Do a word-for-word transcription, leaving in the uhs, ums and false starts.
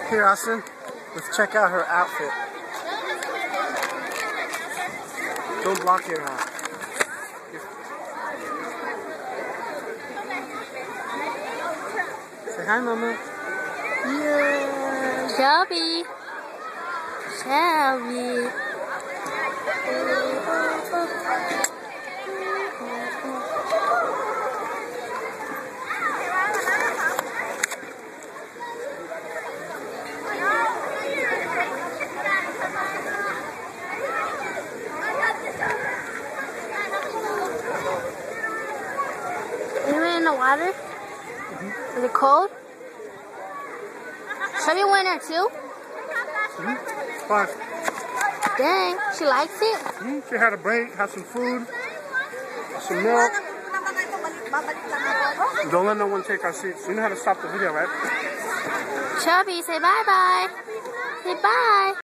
Here, Austin, let's check out her outfit. Don't block it, huh? Say hi, Mama. Yeah. Shelby. Shelby. You in the water? Mm-hmm. Is it cold? Shelby went there too? Mm-hmm. Fun. Dang, she likes it? Mm-hmm. She had a break, had some food, some milk. Don't let no one take our seats. You know how to stop the video, right? Shelby, say bye-bye. Say bye.